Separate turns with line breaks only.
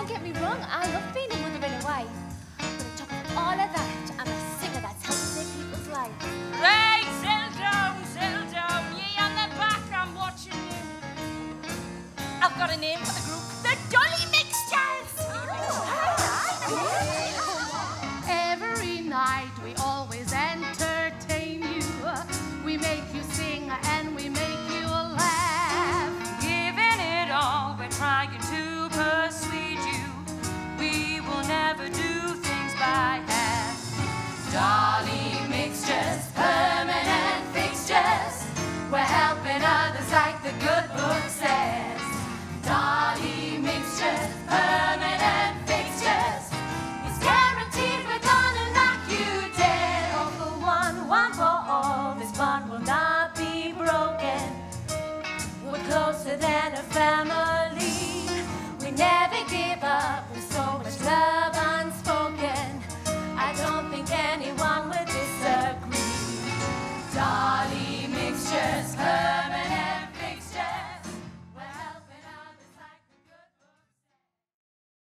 don't get me wrong, I love being a mother in a way. But on top of all of that, I'm a singer that's helping save people's lives.
Right, settle down. Ye on the back, I'm watching you. I've got a name for the group, the Dolly